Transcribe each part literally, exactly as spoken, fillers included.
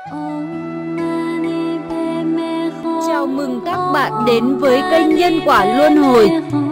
Chào mừng các bạn đến với kênh Nhân Quả Luân Hồi.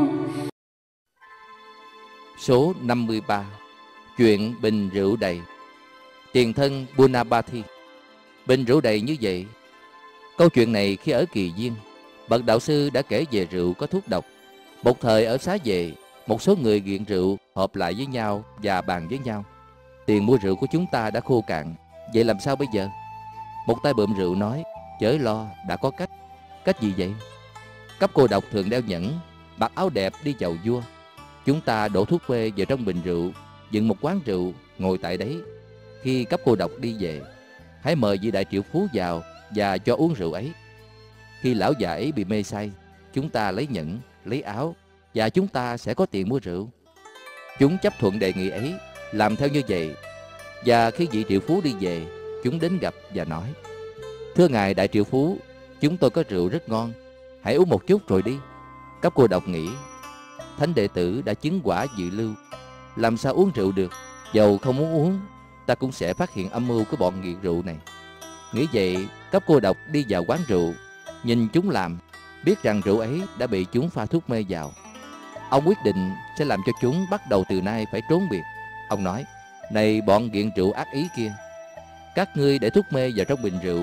Số năm mươi ba. Chuyện bình rượu đầy. Tiền thân Bunapati. Bình rượu đầy như vậy. Câu chuyện này khi ở Kỳ Viên, bậc đạo sư đã kể về rượu có thuốc độc. Một thời ở Xá Vệ, một số người nghiện rượu họp lại với nhau và bàn với nhau: tiền mua rượu của chúng ta đã khô cạn, vậy làm sao bây giờ? Một tay bợm rượu nói: chớ lo, đã có cách. Cách gì vậy? Cấp cô độc thường đeo nhẫn, mặc áo đẹp đi chầu vua. Chúng ta đổ thuốc mê vào trong bình rượu, dựng một quán rượu, ngồi tại đấy. Khi cấp cô độc đi về, hãy mời vị đại triệu phú vào và cho uống rượu ấy. Khi lão già ấy bị mê say, chúng ta lấy nhẫn, lấy áo, và chúng ta sẽ có tiền mua rượu. Chúng chấp thuận đề nghị ấy, làm theo như vậy. Và khi vị triệu phú đi về, chúng đến gặp và nói: thưa ngài đại triệu phú, chúng tôi có rượu rất ngon, hãy uống một chút rồi đi. Cấp cô độc nghĩ: thánh đệ tử đã chứng quả dự lưu, làm sao uống rượu được? Dầu không muốn uống, ta cũng sẽ phát hiện âm mưu của bọn nghiện rượu này. Nghĩ vậy, cấp cô độc đi vào quán rượu, nhìn chúng làm, biết rằng rượu ấy đã bị chúng pha thuốc mê vào. Ông quyết định sẽ làm cho chúng bắt đầu từ nay phải trốn biệt. Ông nói: này bọn nghiện rượu ác ý kia, các ngươi để thuốc mê vào trong bình rượu,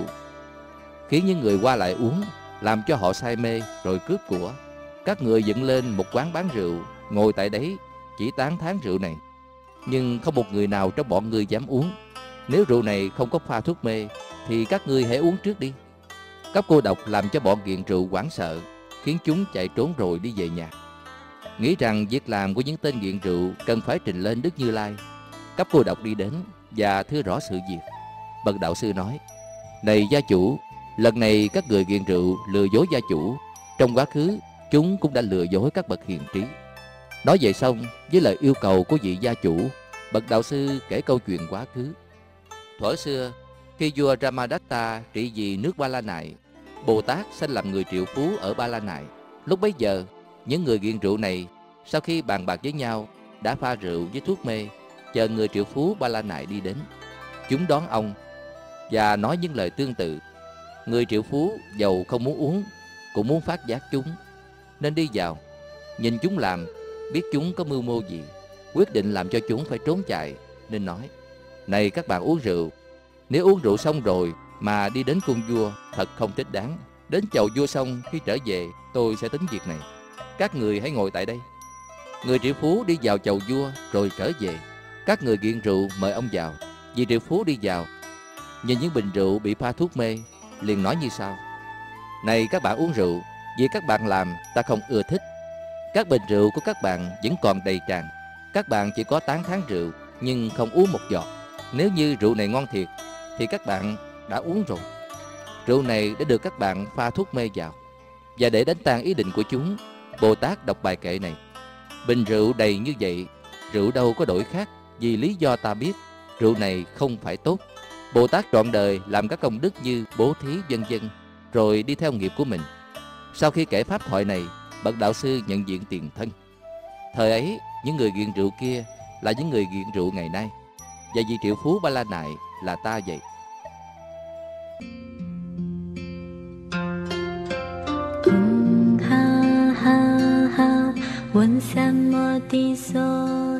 khiến những người qua lại uống, làm cho họ say mê rồi cướp của. Các người dựng lên một quán bán rượu, ngồi tại đấy chỉ tán thán rượu này, nhưng không một người nào trong bọn ngươi dám uống. Nếu rượu này không có pha thuốc mê thì các ngươi hãy uống trước đi. Cấp cô độc làm cho bọn nghiện rượu hoảng sợ, khiến chúng chạy trốn rồi đi về nhà. Nghĩ rằng việc làm của những tên nghiện rượu cần phải trình lên Đức Như Lai. Cấp cô độc đi đến và thưa rõ sự việc. Bậc đạo sư nói: này gia chủ, lần này các người nghiện rượu lừa dối gia chủ, trong quá khứ chúng cũng đã lừa dối các bậc hiền trí. Nói vậy xong, với lời yêu cầu của vị gia chủ, bậc đạo sư kể câu chuyện quá khứ. Thuở xưa, khi vua Ramadatta trị vì nước Ba La Nại, Bồ Tát sanh làm người triệu phú ở Ba La Nại. Lúc bấy giờ, những người nghiện rượu này sau khi bàn bạc với nhau đã pha rượu với thuốc mê, chờ người triệu phú Ba La Nại đi đến. Chúng đón ông và nói những lời tương tự. Người triệu phú dầu không muốn uống cũng muốn phát giác chúng, nên đi vào, nhìn chúng làm, biết chúng có mưu mô gì, quyết định làm cho chúng phải trốn chạy, nên nói: này các bạn uống rượu, nếu uống rượu xong rồi mà đi đến cung vua, thật không thích đáng. Đến chầu vua xong, khi trở về tôi sẽ tính việc này. Các người hãy ngồi tại đây. Người triệu phú đi vào chầu vua rồi trở về. Các người nghiện rượu mời ông vào. Vị triệu phú đi vào, nhìn những bình rượu bị pha thuốc mê, liền nói như sau: này các bạn uống rượu, vì các bạn làm ta không ưa thích. Các bình rượu của các bạn vẫn còn đầy tràn. Các bạn chỉ có tán thán rượu nhưng không uống một giọt. Nếu như rượu này ngon thiệt thì các bạn đã uống rồi. Rượu này đã được các bạn pha thuốc mê vào. Và để đánh tan ý định của chúng, Bồ Tát đọc bài kệ này: bình rượu đầy như vậy, rượu đâu có đổi khác, vì lý do ta biết rượu này không phải tốt. Bồ Tát trọn đời làm các công đức như bố thí vân vân, rồi đi theo nghiệp của mình. Sau khi kể pháp thoại này, bậc đạo sư nhận diện tiền thân. Thời ấy, những người nghiện rượu kia là những người nghiện rượu ngày nay, và vị triệu phú Ba La Nại là ta vậy. ha ha ha, 问三摩地所